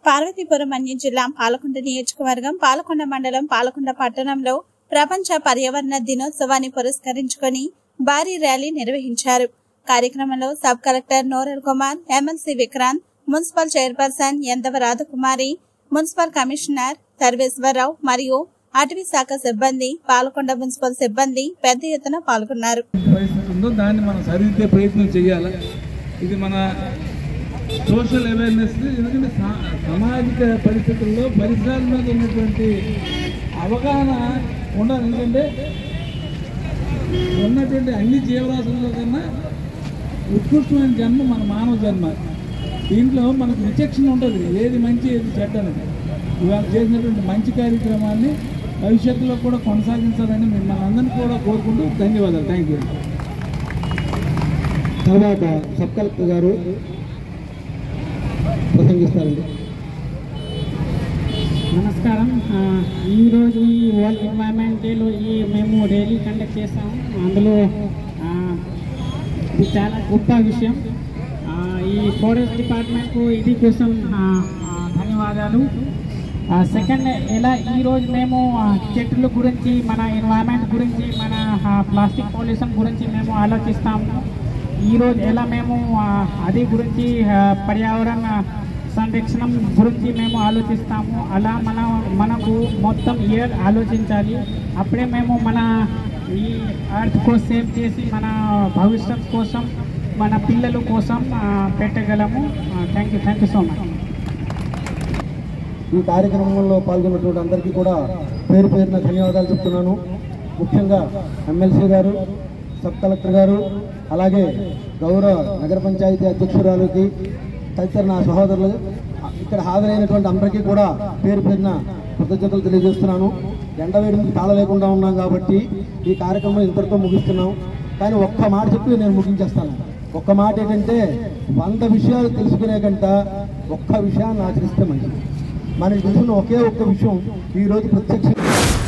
పార్వతీపురం మన్యం జిల్లా పాలకొండ నియోజకవర్గం పాలకొండ మండలం పాలకొండ పట్టణంలో ప్రపంచ పర్యావరణ దినోత్సవాన్ని పురస్కరించుకొని భారీ ర్యాలీ నిర్వహించారు. కార్యక్రమంలో sub collector Noral Kumar, MLC Vikrant, municipal chairperson Endava Radhakumari, municipal commissioner Sarveswararao మరియు అటవీ శాఖ సిబ్బంది, పాలకొండ మున్సిపల్ సిబ్బంది పెద్ద ఎత్తున పాల్గొన్నారు. దాన్ని మనం సరిదిద్దే ప్రయత్నం చేయాలి. ఇది మన సోషల్ అవేర్నెస్. ఎందుకంటే సామాజిక పరిస్థితుల్లో పరిసరాల మీద ఉన్నటువంటి అవగాహన ఉండాలి. ఎందుకంటే ఉన్నటువంటి అన్ని జీవరాశుల కన్నా ఉత్కృష్టమైన జన్మ మన మానవ జన్మ. దీంట్లో మనకు విచక్షణ ఉంటుంది, ఏది మంచి ఏది చెడ్డ అనేది. ఇవాళ చేసినటువంటి మంచి కార్యక్రమాన్ని భవిష్యత్తులో కూడా కొనసాగించాలని మిమ్మల్ని అందరినీ కూడా కోరుకుంటూ ధన్యవాదాలు. Thank you. తర్వాత సబ్ కలెక్టర్ గారు ప్రసంగిస్తారండి. నమస్కారం. ఈరోజు ఈ వరల్డ్ ఎన్వైరన్మెంట్ డేలో మేము ర్యాలీ కండక్ట్ చేస్తాము. అందులో ఇది చాలా గొప్ప విషయం. ఈ ఫారెస్ట్ డిపార్ట్మెంట్కు ఇది కోసం ధన్యవాదాలు. సెకండ్, ఎలా ఈరోజు మేము చెట్ల గురించి, మన ఎన్వైరన్మెంట్ గురించి, మన ప్లాస్టిక్ పొల్యూషన్ గురించి మేము ఆలోచిస్తాము. ఈరోజు ఎలా మేము అది గురించి పర్యావరణ సంరక్షణ గురించి మేము ఆలోచిస్తాము. అలా మనకు మొత్తం ఇయర్ ఆలోచించాలి. అప్పుడే మేము మన ఈ ఎర్త్కు సేవ్ చేసి మన భవిష్యత్ కోసం, మన పిల్లల కోసం పెట్టగలము. Thank you so much. ఈ కార్యక్రమంలో పాల్గొన్నటువంటి అందరికీ కూడా పేరు పేరున ధన్యవాదాలు చెప్తున్నాను. ముఖ్యంగా ఎమ్మెల్సీ గారు, సబ్ కలెక్టర్ గారు, అలాగే గౌరవ నగర పంచాయతీ అధ్యక్షురాలకి, తదితర నా సహోదరులు, ఇక్కడ హాజరైనటువంటి అందరికీ కూడా పేరు పేరున కృతజ్ఞతలు తెలియజేస్తున్నాను. ఎండవేడికి తాళలేకుండా ఉన్నాం కాబట్టి ఈ కార్యక్రమం ఇంతటితో ముగిస్తున్నాం. కానీ ఒక్క మాట చెప్పి నేను ముగించేస్తాను. ఒక్క మాట ఏంటంటే, 100 విషయాలు తెలుసుకునే కంట ఒక్క విషయాన్ని ఆచరిస్తే మంచిది. మనకి తెలిసిన ఒకే ఒక్క విషయం ఈరోజు ప్రత్యక్ష